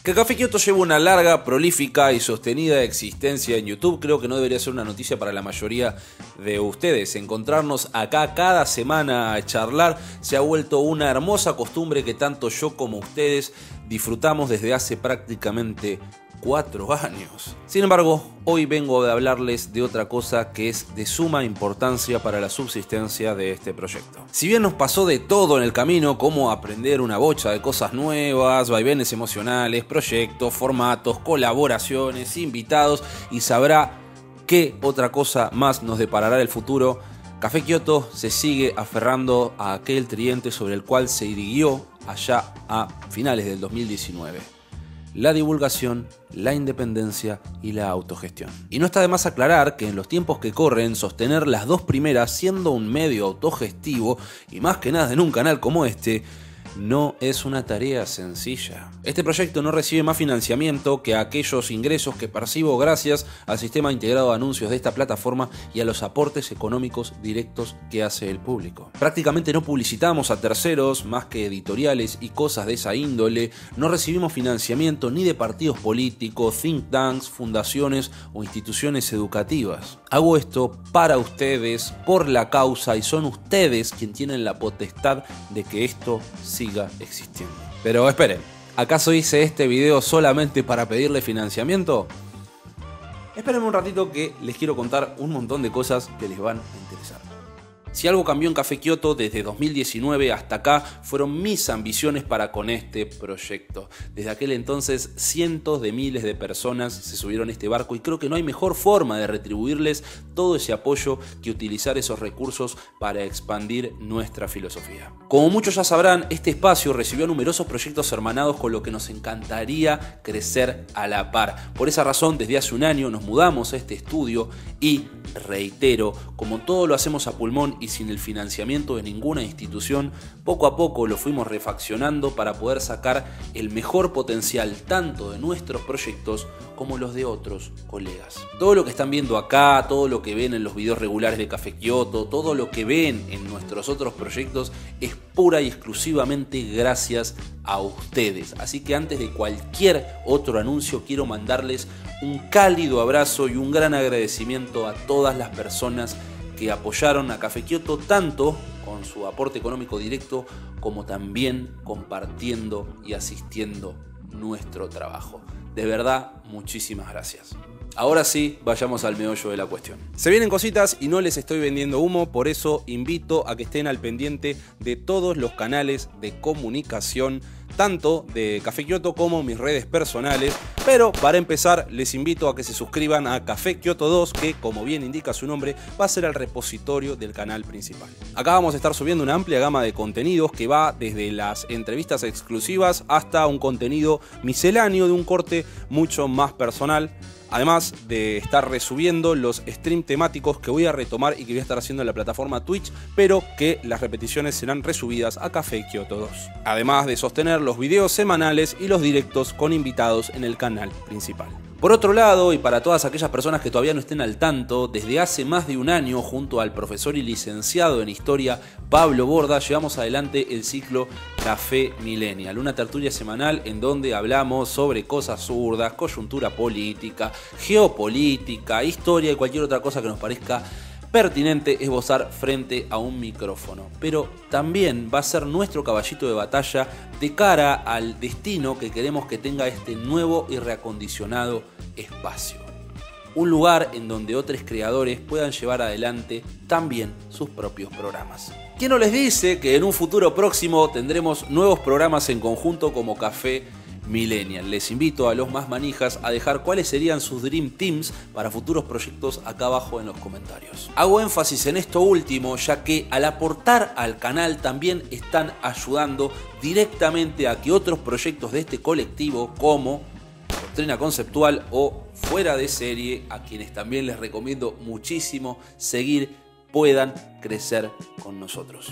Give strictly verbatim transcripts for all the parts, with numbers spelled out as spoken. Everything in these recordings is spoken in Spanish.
Que Café Kioto lleva una larga, prolífica y sostenida existencia en YouTube creo que no debería ser una noticia para la mayoría de ustedes. Encontrarnos acá cada semana a charlar se ha vuelto una hermosa costumbre que tanto yo como ustedes disfrutamos desde hace prácticamente cuatro años. Sin embargo, hoy vengo a hablarles de otra cosa que es de suma importancia para la subsistencia de este proyecto. Si bien nos pasó de todo en el camino, como aprender una bocha de cosas nuevas, vaivenes emocionales, proyectos, formatos, colaboraciones, invitados y sabrá qué otra cosa más nos deparará el futuro, Café Kioto se sigue aferrando a aquel tridente sobre el cual se irguió allá a finales del dos mil diecinueve. La divulgación, la independencia y la autogestión. Y no está de más aclarar que en los tiempos que corren, sostener las dos primeras siendo un medio autogestivo, y más que nada en un canal como este, no es una tarea sencilla. Este proyecto no recibe más financiamiento que aquellos ingresos que percibo gracias al sistema integrado de anuncios de esta plataforma y a los aportes económicos directos que hace el público. Prácticamente no publicitamos a terceros más que editoriales y cosas de esa índole, no recibimos financiamiento ni de partidos políticos, think tanks, fundaciones o instituciones educativas. Hago esto para ustedes, por la causa, y son ustedes quienes tienen la potestad de que esto siga existiendo. Pero esperen, ¿acaso hice este video solamente para pedirle financiamiento? Espérenme un ratito que les quiero contar un montón de cosas que les van a interesar. Si algo cambió en Café Kioto desde dos mil diecinueve hasta acá, fueron mis ambiciones para con este proyecto. Desde aquel entonces, cientos de miles de personas se subieron a este barco y creo que no hay mejor forma de retribuirles todo ese apoyo que utilizar esos recursos para expandir nuestra filosofía. Como muchos ya sabrán, este espacio recibió numerosos proyectos hermanados con lo que nos encantaría crecer a la par. Por esa razón, desde hace un año nos mudamos a este estudio y, reitero, como todo lo hacemos a pulmón y sin el financiamiento de ninguna institución, poco a poco lo fuimos refaccionando para poder sacar el mejor potencial tanto de nuestros proyectos como los de otros colegas. Todo lo que están viendo acá, todo lo que ven en los videos regulares de Café Kioto, todo lo que ven en nuestros otros proyectos es pura y exclusivamente gracias a ustedes. Así que antes de cualquier otro anuncio quiero mandarles un cálido abrazo y un gran agradecimiento a todas las personas que apoyaron a Café Kioto tanto con su aporte económico directo como también compartiendo y asistiendo nuestro trabajo. De verdad, muchísimas gracias. Ahora sí, vayamos al meollo de la cuestión. Se vienen cositas y no les estoy vendiendo humo, por eso invito a que estén al pendiente de todos los canales de comunicación, tanto de Café Kioto como mis redes personales. Pero para empezar, les invito a que se suscriban a Café Kioto dos, que como bien indica su nombre, va a ser el repositorio del canal principal. Acá vamos a estar subiendo una amplia gama de contenidos que va desde las entrevistas exclusivas hasta un contenido misceláneo de un corte mucho más personal. Además de estar resubiendo los streams temáticos que voy a retomar y que voy a estar haciendo en la plataforma Twitch, pero que las repeticiones serán resubidas a Café Kioto dos. Además de sostener los videos semanales y los directos con invitados en el canal principal. Por otro lado, y para todas aquellas personas que todavía no estén al tanto, desde hace más de un año, junto al profesor y licenciado en Historia Pablo Borda, llevamos adelante el ciclo Café Millennial, una tertulia semanal en donde hablamos sobre cosas zurdas, coyuntura política, geopolítica, historia y cualquier otra cosa que nos parezca pertinente esbozar frente a un micrófono. Pero también va a ser nuestro caballito de batalla de cara al destino que queremos que tenga este nuevo y reacondicionado espacio. Un lugar en donde otros creadores puedan llevar adelante también sus propios programas. ¿Quién no les dice que en un futuro próximo tendremos nuevos programas en conjunto como Café Millennial? Les invito a los más manijas a dejar cuáles serían sus Dream Teams para futuros proyectos acá abajo en los comentarios. Hago énfasis en esto último, ya que al aportar al canal también están ayudando directamente a que otros proyectos de este colectivo, como Doctrina Conceptual o Fuera de Serie, a quienes también les recomiendo muchísimo seguir, puedan crecer con nosotros.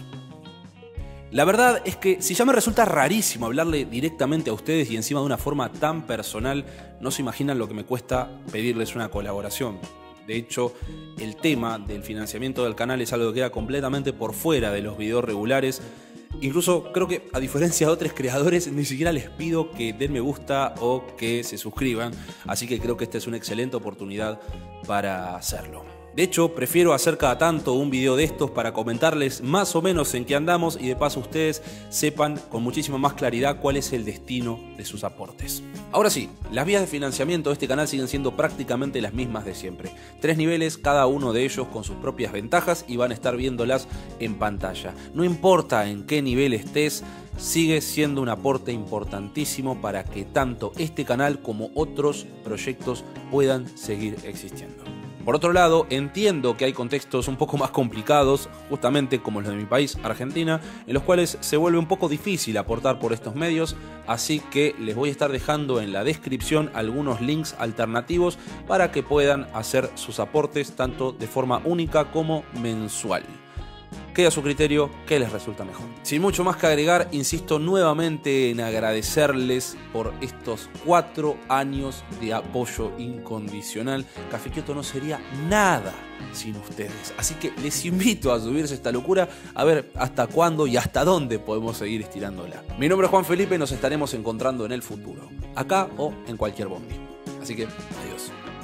La verdad es que si ya me resulta rarísimo hablarle directamente a ustedes y encima de una forma tan personal, no se imaginan lo que me cuesta pedirles una colaboración. De hecho, el tema del financiamiento del canal es algo que queda completamente por fuera de los videos regulares Incluso creo que a diferencia de otros creadores ni siquiera les pido que den me gusta o que se suscriban, así que creo que esta es una excelente oportunidad para hacerlo. De hecho, prefiero hacer cada tanto un video de estos para comentarles más o menos en qué andamos y de paso ustedes sepan con muchísima más claridad cuál es el destino de sus aportes. Ahora sí, las vías de financiamiento de este canal siguen siendo prácticamente las mismas de siempre. Tres niveles, cada uno de ellos con sus propias ventajas y van a estar viéndolas en pantalla. No importa en qué nivel estés, sigue siendo un aporte importantísimo para que tanto este canal como otros proyectos puedan seguir existiendo. Por otro lado, entiendo que hay contextos un poco más complicados, justamente como los de mi país, Argentina, en los cuales se vuelve un poco difícil aportar por estos medios, así que les voy a estar dejando en la descripción algunos links alternativos para que puedan hacer sus aportes tanto de forma única como mensual. Queda a su criterio qué les resulta mejor. Sin mucho más que agregar, insisto nuevamente en agradecerles por estos cuatro años de apoyo incondicional. Café Kioto no sería nada sin ustedes. Así que les invito a subirse a esta locura a ver hasta cuándo y hasta dónde podemos seguir estirándola. Mi nombre es Juan Felipe y nos estaremos encontrando en el futuro, acá o en cualquier bondi. Así que, adiós.